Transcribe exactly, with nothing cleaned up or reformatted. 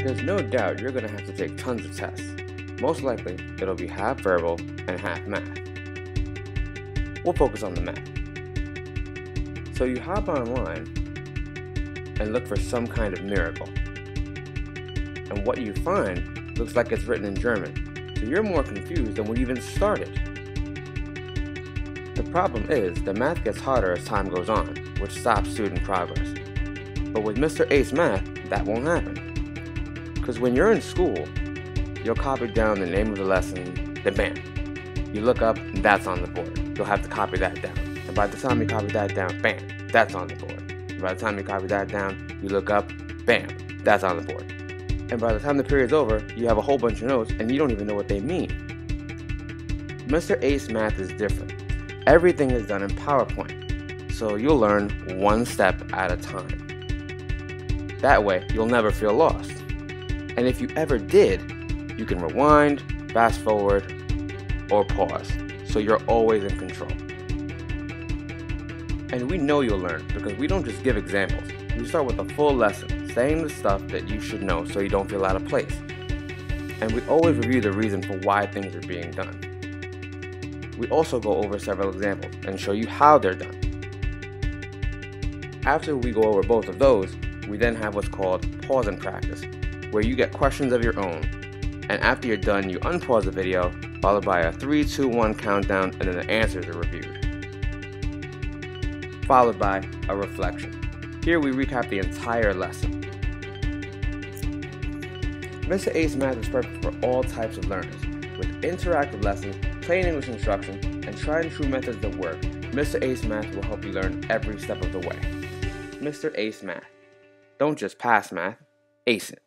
There's no doubt you're going to have to take tons of tests. Most likely, it'll be half verbal and half math. We'll focus on the math. So you hop online and look for some kind of miracle. And what you find looks like it's written in German, so you're more confused than when you even started. The problem is, the math gets harder as time goes on, which stops student progress. But with Mister Ace Math, that won't happen. Because when you're in school, you'll copy down the name of the lesson, then bam, you look up, and that's on the board. You'll have to copy that down. And by the time you copy that down, bam, that's on the board. And by the time you copy that down, you look up, bam, that's on the board. And by the time the period's over, you have a whole bunch of notes, and you don't even know what they mean. Mister Ace Math is different. Everything is done in PowerPoint, so you'll learn one step at a time. That way, you'll never feel lost. And if you ever did, you can rewind, fast forward, or pause, so you're always in control. And we know you'll learn because we don't just give examples. We start with a full lesson, saying the stuff that you should know so you don't feel out of place. And we always review the reason for why things are being done. We also go over several examples and show you how they're done. After we go over both of those, we then have what's called pause and practice, where you get questions of your own, and after you're done, you unpause the video, followed by a three, two, one countdown, and then the answers are reviewed. Followed by a reflection. Here we recap the entire lesson. Mister Ace Math is perfect for all types of learners. With interactive lessons, plain English instruction, and tried and true methods that work, Mister Ace Math will help you learn every step of the way. Mister Ace Math. Don't just pass math, ace it.